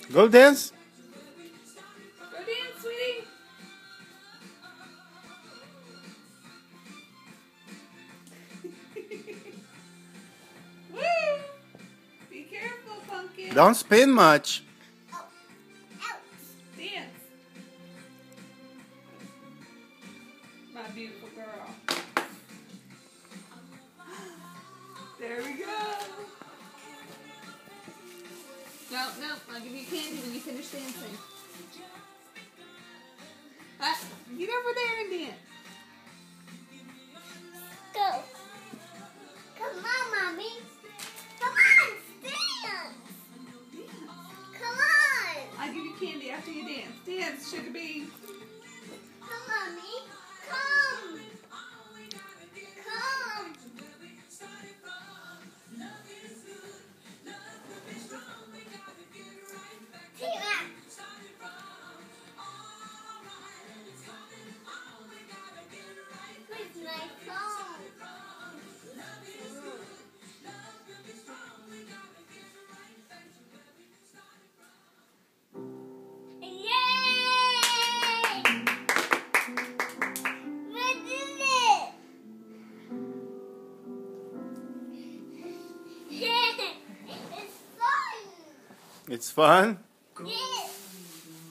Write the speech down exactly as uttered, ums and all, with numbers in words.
Go dance. Go dance, sweetie. Woo! Be careful, Pumpkin. Don't spin much. Dance. My beautiful girl. There we go. No, no, I'll give you candy when you finish dancing. Ah, get over there and dance. Go. Come on, Mommy. Come on, dance. Come on. I'll give you candy after you dance. Dance, Sugar Bee. Come, Mommy. Come. Come. T-Rex. Where's my phone? Yay! We did it! It's fun! It's fun. Yeah!